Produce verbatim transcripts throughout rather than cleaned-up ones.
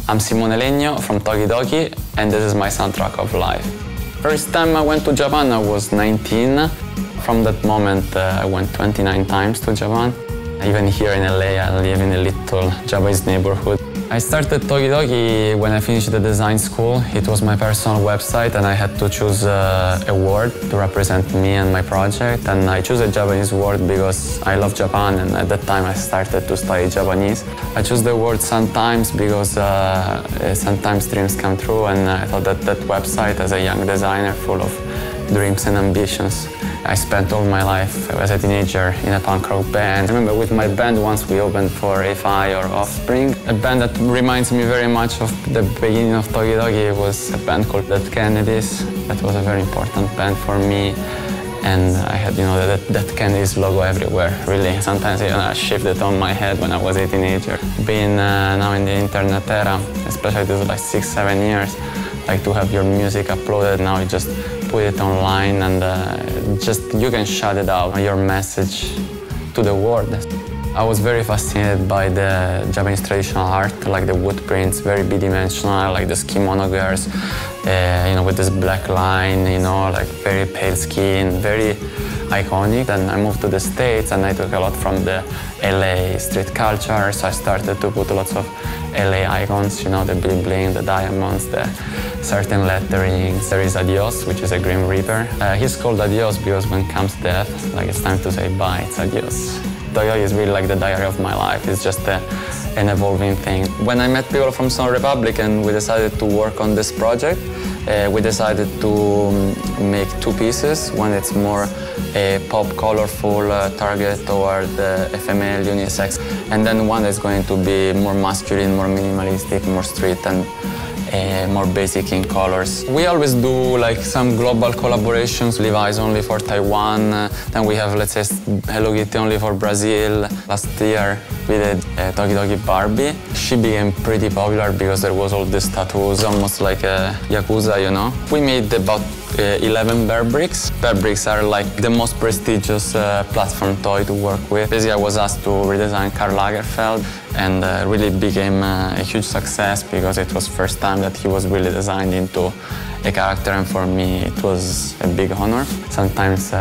I'm Simone Legno from Tokidoki, and this is my soundtrack of life. First time I went to Japan, I was nineteen. From that moment, uh, I went twenty-nine times to Japan. Even here in L A, I live in a little Japanese neighborhood. I started Tokidoki when I finished the design school. It was my personal website, and I had to choose uh, a word to represent me and my project. And I chose a Japanese word because I love Japan, and at that time I started to study Japanese. I chose the word sometimes because uh, sometimes dreams come true, and I thought that that website, as a young designer full of dreams and ambitions. I spent all my life as a teenager in a punk rock band. I remember with my band once we opened for A F I or Offspring, a band that reminds me very much of the beginning of Tokidoki. It was a band called Dead Kennedys. That was a very important band for me. And I had, you know, the Dead Kennedys logo everywhere, really. Sometimes even I shaved it on my head when I was a teenager. Being uh, now in the internet era, especially these like six, seven years, like to have your music uploaded, now you just put it online and uh, just you can shout it out, your message to the world. I was very fascinated by the Japanese traditional art, like the wood prints, very bidimensional, like the kimono girls, uh, you know, with this black line, you know, like very pale skin, very iconic. Then I moved to the States and I took a lot from the L A street culture, so I started to put lots of L A icons, you know, the bling bling, the diamonds, the certain letterings. There is Adios, which is a Grim Reaper. Uh, he's called Adios because when comes death, like it's time to say bye, it's Adios. Tokidoki is really like the diary of my life. It's just a, an evolving thing. When I met people from Stone Republic and we decided to work on this project, uh, we decided to make two pieces. One it's more a pop, colorful uh, target toward the F M L, unisex, and then one is going to be more masculine, more minimalistic, more street and Uh, more basic in colors. We always do like some global collaborations. Levi's only for Taiwan, uh, then we have, let's say, Hello Kitty only for Brazil. Last year we did uh, Tokidoki Barbie. She became pretty popular because there was all these tattoos, almost like a Yakuza, you know. We made about uh, eleven Bear Bricks. Bear Bricks are like the most prestigious uh, platform toy to work with. Basically, I was asked to redesign Karl Lagerfeld, and uh, really became uh, a huge success because it was first time that he was really designed into a character, and for me it was a big honor. Sometimes uh,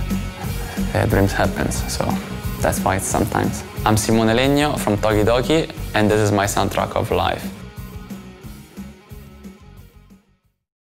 uh, dreams happen, so that's why it's sometimes. I'm Simone Legno from Tokidoki, and this is my soundtrack of life.